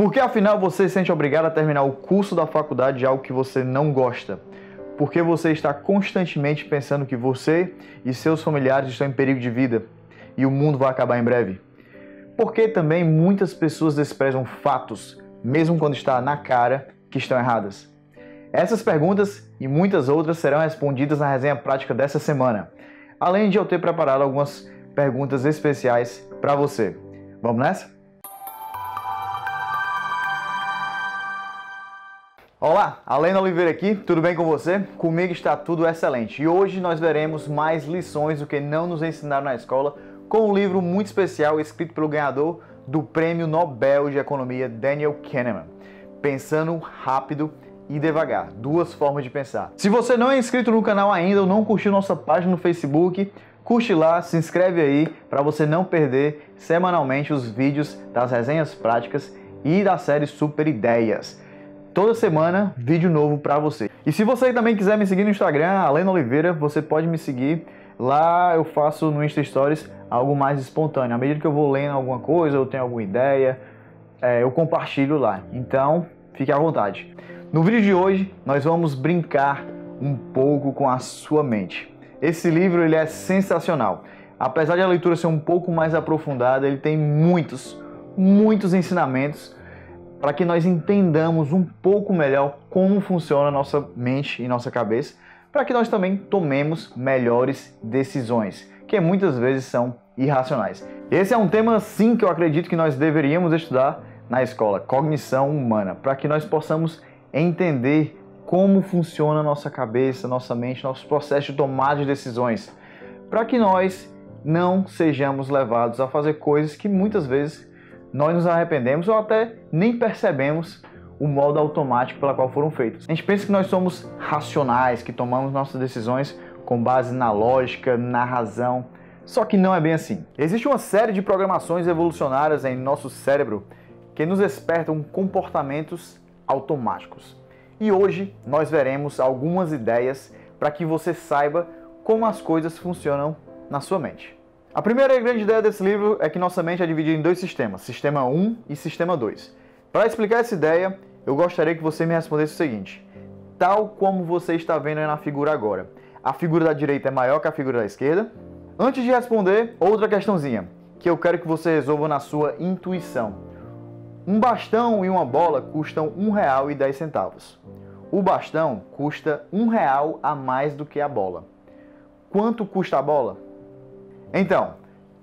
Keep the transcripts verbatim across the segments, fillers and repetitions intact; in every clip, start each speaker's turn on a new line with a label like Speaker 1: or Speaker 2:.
Speaker 1: Por que afinal você se sente obrigado a terminar o curso da faculdade de algo que você não gosta? Porque você está constantemente pensando que você e seus familiares estão em perigo de vida e o mundo vai acabar em breve? Porque também muitas pessoas desprezam fatos, mesmo quando está na cara que estão erradas? Essas perguntas e muitas outras serão respondidas na resenha prática dessa semana, além de eu ter preparado algumas perguntas especiais para você. Vamos nessa? Olá, Alena Oliveira aqui, tudo bem com você? Comigo está tudo excelente e hoje nós veremos mais lições do que não nos ensinaram na escola com um livro muito especial escrito pelo ganhador do Prêmio Nobel de Economia, Daniel Kahneman, Pensando Rápido e Devagar, duas formas de pensar. Se você não é inscrito no canal ainda ou não curtiu nossa página no Facebook, curte lá, se inscreve aí para você não perder semanalmente os vídeos das resenhas práticas e da série Super Ideias. Toda semana, vídeo novo para você. E se você também quiser me seguir no Instagram, Alena Oliveira, você pode me seguir. Lá eu faço no Insta Stories algo mais espontâneo. À medida que eu vou lendo alguma coisa, eu tenho alguma ideia, é, eu compartilho lá. Então, fique à vontade. No vídeo de hoje, nós vamos brincar um pouco com a sua mente. Esse livro ele é sensacional. Apesar de a leitura ser um pouco mais aprofundada, ele tem muitos, muitos ensinamentos para que nós entendamos um pouco melhor como funciona a nossa mente e nossa cabeça, para que nós também tomemos melhores decisões, que muitas vezes são irracionais. Esse é um tema, sim, que eu acredito que nós deveríamos estudar na escola, cognição humana, para que nós possamos entender como funciona a nossa cabeça, nossa mente, nosso processo de tomada de decisões, para que nós não sejamos levados a fazer coisas que muitas vezes nós nos arrependemos ou até nem percebemos o modo automático pela qual foram feitos. A gente pensa que nós somos racionais, que tomamos nossas decisões com base na lógica, na razão, só que não é bem assim. Existe uma série de programações evolucionárias em nosso cérebro que nos despertam comportamentos automáticos. E hoje nós veremos algumas ideias para que você saiba como as coisas funcionam na sua mente. A primeira grande ideia desse livro é que nossa mente é dividida em dois sistemas, Sistema um e Sistema dois. Para explicar essa ideia, eu gostaria que você me respondesse o seguinte: tal como você está vendo aí na figura agora, a figura da direita é maior que a figura da esquerda? Antes de responder, outra questãozinha, que eu quero que você resolva na sua intuição. Um bastão e uma bola custam um real e dez centavos. O bastão custa um real a mais do que a bola. Quanto custa a bola? Então,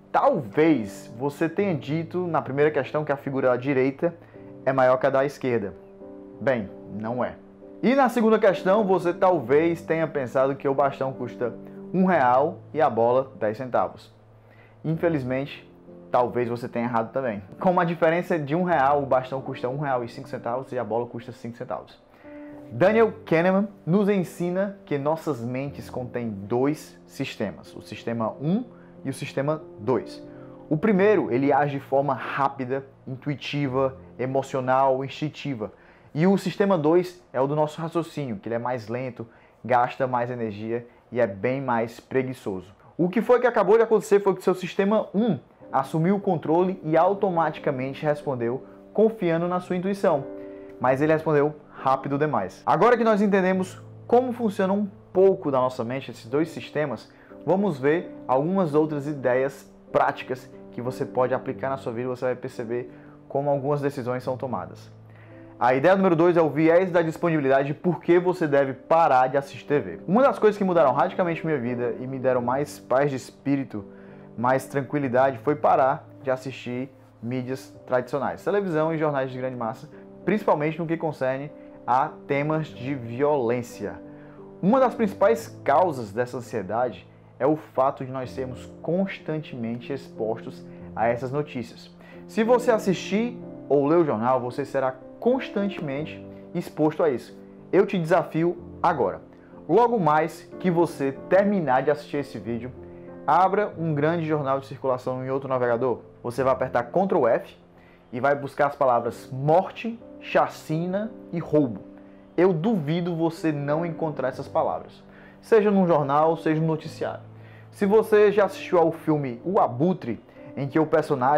Speaker 1: talvez você tenha dito na primeira questão que a figura da direita é maior que a da esquerda. Bem, não é. E na segunda questão, você talvez tenha pensado que o bastão custa um real e a bola dez centavos. Infelizmente, talvez você tenha errado também. Com a diferença de um real, o bastão custa um real e cinco centavos e a bola custa cinco centavos. Daniel Kahneman nos ensina que nossas mentes contêm dois sistemas, o sistema um e o sistema dois. O primeiro, ele age de forma rápida, intuitiva, emocional, instintiva. E o sistema dois é o do nosso raciocínio, que ele é mais lento, gasta mais energia e é bem mais preguiçoso. O que foi que acabou de acontecer foi que seu sistema um assumiu o controle e automaticamente respondeu confiando na sua intuição. Mas ele respondeu rápido demais. Agora que nós entendemos como funciona um pouco da nossa mente, esses dois sistemas, vamos ver algumas outras ideias práticas que você pode aplicar na sua vida e você vai perceber como algumas decisões são tomadas. A ideia número dois é o viés da disponibilidade e por que você deve parar de assistir T V. Uma das coisas que mudaram radicalmente minha vida e me deram mais paz de espírito, mais tranquilidade, foi parar de assistir mídias tradicionais, televisão e jornais de grande massa, principalmente no que concerne a temas de violência. Uma das principais causas dessa ansiedade é o fato de nós sermos constantemente expostos a essas notícias. Se você assistir ou ler o jornal, você será constantemente exposto a isso. Eu te desafio agora. Logo mais que você terminar de assistir esse vídeo, abra um grande jornal de circulação em outro navegador. Você vai apertar control F e vai buscar as palavras morte, chacina e roubo. Eu duvido você não encontrar essas palavras, seja num jornal, seja no noticiário. Se você já assistiu ao filme O Abutre, em que o personagem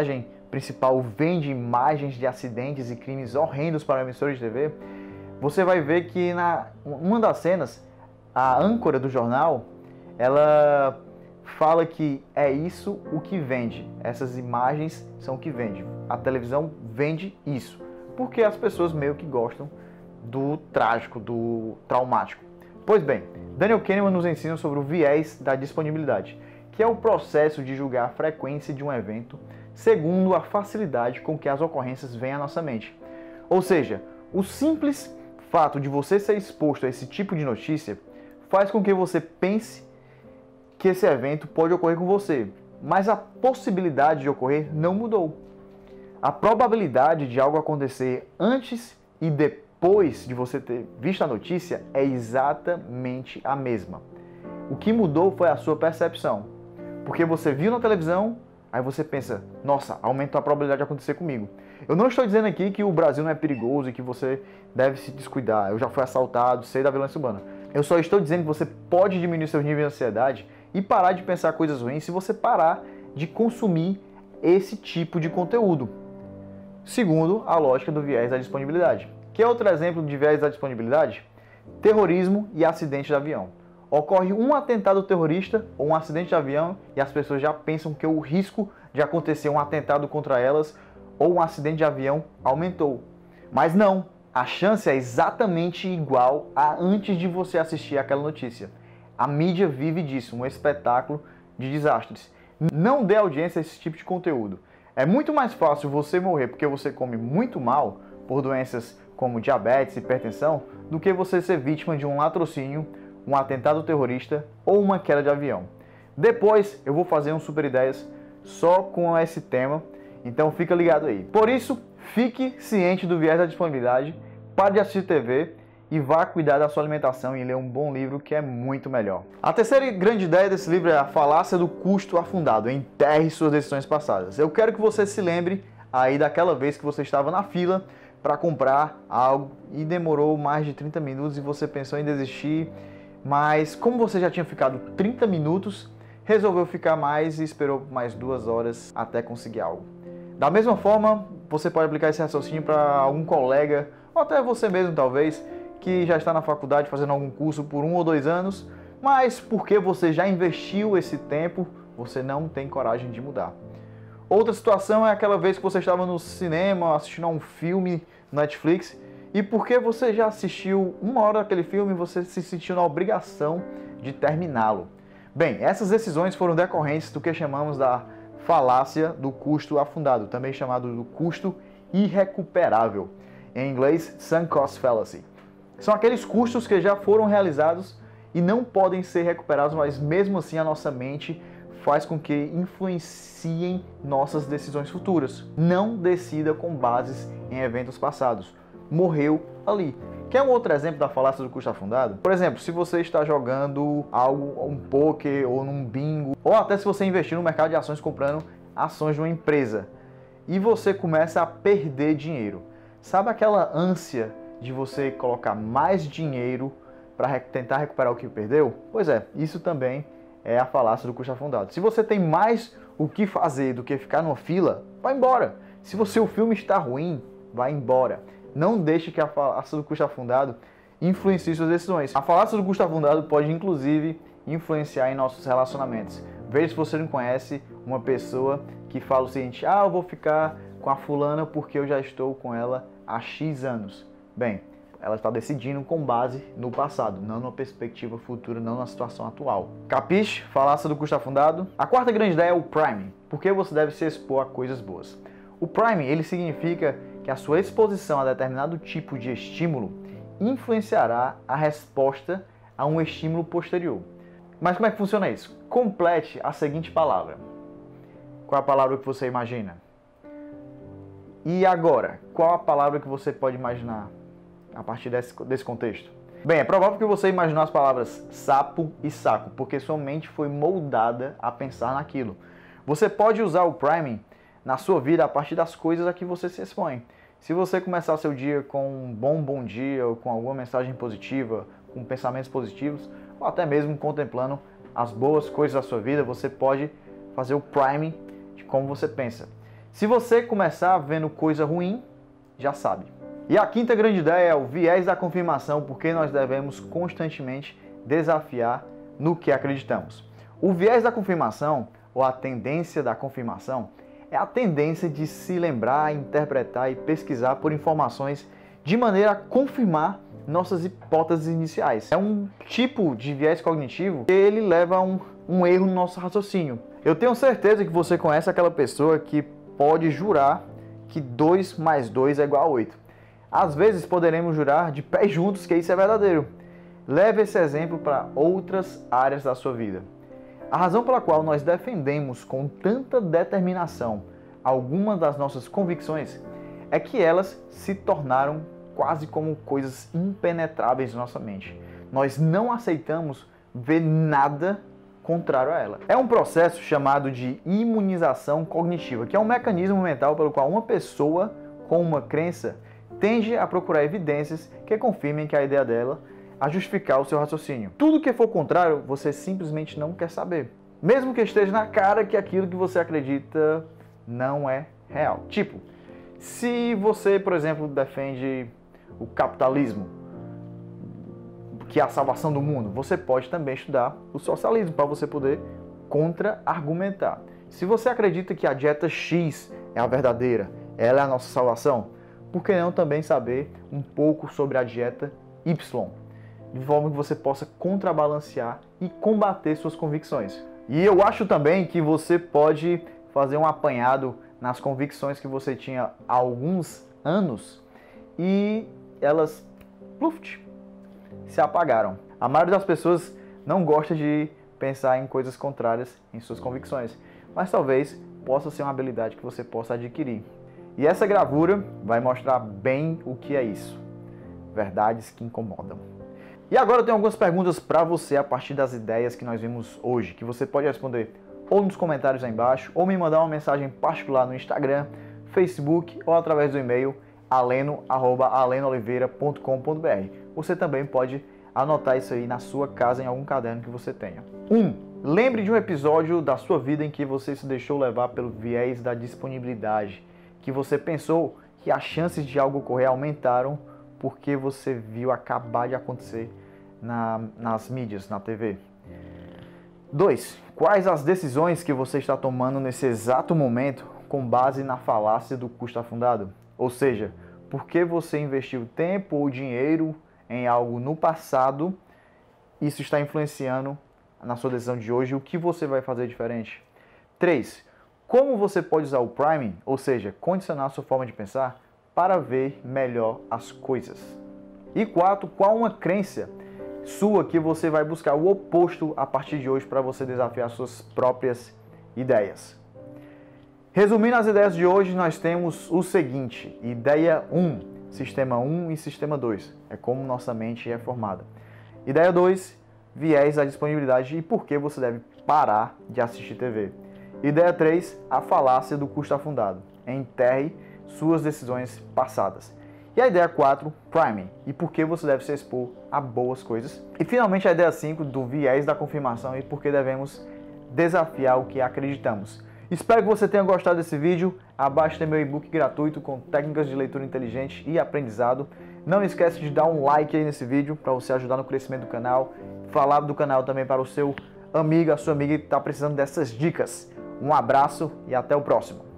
Speaker 1: principal vende imagens de acidentes e crimes horrendos para emissoras de T V, você vai ver que na uma das cenas, a âncora do jornal, ela fala que é isso o que vende. Essas imagens são o que vende. A televisão vende isso. Porque as pessoas meio que gostam do trágico, do traumático. Pois bem, Daniel Kahneman nos ensina sobre o viés da disponibilidade, que é o processo de julgar a frequência de um evento segundo a facilidade com que as ocorrências vêm à nossa mente. Ou seja, o simples fato de você ser exposto a esse tipo de notícia faz com que você pense que esse evento pode ocorrer com você, mas a possibilidade de ocorrer não mudou. A probabilidade de algo acontecer antes e depois de você ter visto a notícia é exatamente a mesma. O que mudou foi a sua percepção. Porque você viu na televisão, aí você pensa, nossa, aumentou a probabilidade de acontecer comigo. Eu não estou dizendo aqui que o Brasil não é perigoso e que você deve se descuidar. Eu já fui assaltado, sei da violência urbana. Eu só estou dizendo que você pode diminuir seu nível de ansiedade e parar de pensar coisas ruins se você parar de consumir esse tipo de conteúdo. Segundo a lógica do viés da disponibilidade. Que é outro exemplo de viés da disponibilidade? Terrorismo e acidente de avião. Ocorre um atentado terrorista ou um acidente de avião e as pessoas já pensam que o risco de acontecer um atentado contra elas ou um acidente de avião aumentou. Mas não, a chance é exatamente igual a antes de você assistir aquela notícia. A mídia vive disso, um espetáculo de desastres. Não dê audiência a esse tipo de conteúdo. É muito mais fácil você morrer porque você come muito mal, por doenças como diabetes e hipertensão, do que você ser vítima de um latrocínio, um atentado terrorista ou uma queda de avião. Depois eu vou fazer um Super Ideias só com esse tema, então fica ligado aí. Por isso, fique ciente do viés da disponibilidade, pare de assistir T V e vá cuidar da sua alimentação e ler um bom livro que é muito melhor. A terceira grande ideia desse livro é a falácia do custo afundado. Enterre suas decisões passadas. Eu quero que você se lembre aí daquela vez que você estava na fila para comprar algo e demorou mais de trinta minutos e você pensou em desistir, mas como você já tinha ficado trinta minutos, resolveu ficar mais e esperou mais duas horas até conseguir algo. Da mesma forma, você pode aplicar esse raciocínio para algum colega, ou até você mesmo talvez, que já está na faculdade fazendo algum curso por um ou dois anos, mas porque você já investiu esse tempo, você não tem coragem de mudar. Outra situação é aquela vez que você estava no cinema assistindo a um filme no Netflix e porque você já assistiu uma hora daquele filme, você se sentiu na obrigação de terminá-lo. Bem, essas decisões foram decorrentes do que chamamos da falácia do custo afundado, também chamado do custo irrecuperável, em inglês Sunk Cost Fallacy. São aqueles custos que já foram realizados e não podem ser recuperados, mas mesmo assim a nossa mente faz com que influenciem nossas decisões futuras. Não decida com bases em eventos passados. Morreu ali. Quer um outro exemplo da falácia do custo afundado? Por exemplo, se você está jogando algo, um poker ou num bingo, ou até se você investir no mercado de ações comprando ações de uma empresa e você começa a perder dinheiro. Sabe aquela ânsia de você colocar mais dinheiro para tentar recuperar o que perdeu? Pois é, isso também é a falácia do custo afundado. Se você tem mais o que fazer do que ficar numa fila, vai embora. Se você, o filme está ruim, vai embora. Não deixe que a falácia do custo afundado influencie suas decisões. A falácia do custo afundado pode, inclusive, influenciar em nossos relacionamentos. Veja se você não conhece uma pessoa que fala o seguinte: ah, eu vou ficar com a fulana porque eu já estou com ela há X anos. Bem, ela está decidindo com base no passado, não numa perspectiva futura, não na situação atual. Capiche? Falácia do custo afundado. A quarta grande ideia é o priming. Por que você deve se expor a coisas boas? O priming, ele significa que a sua exposição a determinado tipo de estímulo influenciará a resposta a um estímulo posterior. Mas como é que funciona isso? Complete a seguinte palavra. Qual é a palavra que você imagina? E agora, qual a palavra que você pode imaginar a partir desse, desse contexto? Bem, é provável que você imaginou as palavras sapo e saco, porque sua mente foi moldada a pensar naquilo. Você pode usar o priming na sua vida a partir das coisas a que você se expõe. Se você começar seu dia com um bom bom dia, ou com alguma mensagem positiva, com pensamentos positivos, ou até mesmo contemplando as boas coisas da sua vida, você pode fazer o priming de como você pensa. Se você começar vendo coisa ruim, já sabe. E a quinta grande ideia é o viés da confirmação, porque nós devemos constantemente desafiar no que acreditamos. O viés da confirmação, ou a tendência da confirmação, é a tendência de se lembrar, interpretar e pesquisar por informações de maneira a confirmar nossas hipóteses iniciais. É um tipo de viés cognitivo que ele leva a um, um erro no nosso raciocínio. Eu tenho certeza que você conhece aquela pessoa que pode jurar que dois mais dois é igual a oito. Às vezes poderemos jurar de pés juntos que isso é verdadeiro. Leve esse exemplo para outras áreas da sua vida. A razão pela qual nós defendemos com tanta determinação algumas das nossas convicções é que elas se tornaram quase como coisas impenetráveis na nossa mente. Nós não aceitamos ver nada contrário a ela. É um processo chamado de imunização cognitiva, que é um mecanismo mental pelo qual uma pessoa com uma crença tende a procurar evidências que confirmem que a ideia dela a justificar o seu raciocínio. Tudo que for contrário, você simplesmente não quer saber. Mesmo que esteja na cara que aquilo que você acredita não é real. Tipo, se você, por exemplo, defende o capitalismo, que é a salvação do mundo, você pode também estudar o socialismo para você poder contra-argumentar. Se você acredita que a dieta X é a verdadeira, ela é a nossa salvação, por que não também saber um pouco sobre a dieta Y? De forma que você possa contrabalancear e combater suas convicções. E eu acho também que você pode fazer um apanhado nas convicções que você tinha há alguns anos e elas, pluft, se apagaram. A maioria das pessoas não gosta de pensar em coisas contrárias em suas convicções, mas talvez possa ser uma habilidade que você possa adquirir. E essa gravura vai mostrar bem o que é isso. Verdades que incomodam. E agora eu tenho algumas perguntas para você a partir das ideias que nós vimos hoje, que você pode responder ou nos comentários aí embaixo, ou me mandar uma mensagem particular no Instagram, Facebook ou através do e-mail aleno arroba aleno oliveira ponto com ponto br. Você também pode anotar isso aí na sua casa em algum caderno que você tenha. um. Lembre de um episódio da sua vida em que você se deixou levar pelo viés da disponibilidade, que você pensou que as chances de algo ocorrer aumentaram porque você viu acabar de acontecer na, nas mídias, na T V. dois. Quais as decisões que você está tomando nesse exato momento com base na falácia do custo afundado? Ou seja, por que você investiu tempo ou dinheiro em algo no passado, isso está influenciando na sua decisão de hoje, o que você vai fazer diferente? três. Como você pode usar o priming, ou seja, condicionar a sua forma de pensar, para ver melhor as coisas? E quatro. Qual uma crença sua que você vai buscar o oposto a partir de hoje para você desafiar suas próprias ideias? Resumindo as ideias de hoje, nós temos o seguinte: ideia um, sistema um e sistema dois. É como nossa mente é formada. Ideia dois, viés da disponibilidade e por que você deve parar de assistir T V. Ideia três, a falácia do custo afundado. Enterre suas decisões passadas. E a ideia quatro, priming, e por que você deve se expor a boas coisas. E finalmente a ideia cinco, do viés da confirmação e por que devemos desafiar o que acreditamos. Espero que você tenha gostado desse vídeo. Abaixo tem meu e-book gratuito com técnicas de leitura inteligente e aprendizado. Não esquece de dar um like aí nesse vídeo para você ajudar no crescimento do canal. Falar do canal também para o seu amigo, a sua amiga que está precisando dessas dicas. Um abraço e até o próximo.